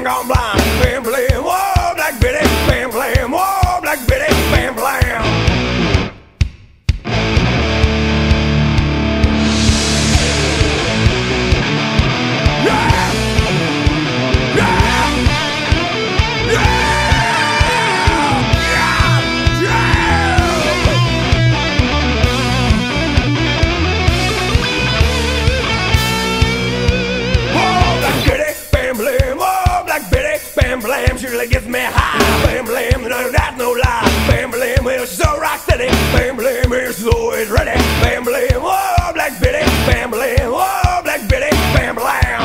bang gone blind. Bam blam, whoa, Black Betty. Bam blam, whoa, Black Betty. Bam blam. Bam blam, she really gets me high. Bam blam, no, that's no lie. Bam blam, well, she's so rock steady. Bam blam, well, she's always ready. Bam blam, whoa, Black Betty. Bam blam, whoa, Black Betty. Bam blam.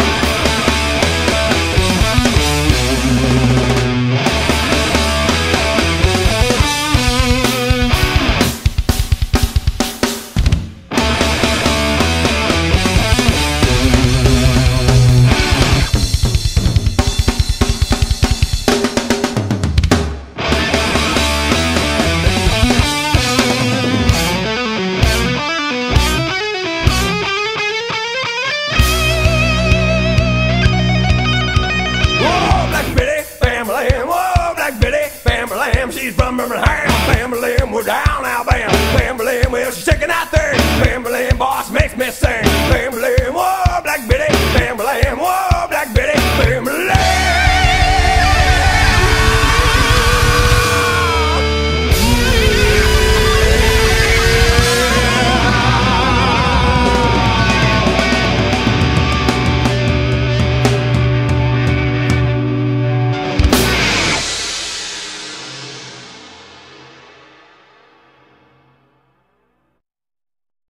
She's from Birmingham. Bam blam, we're down Alabama. Bam blam, well, she's checking out there. Bam blam, boss makes me sing. Bam blam.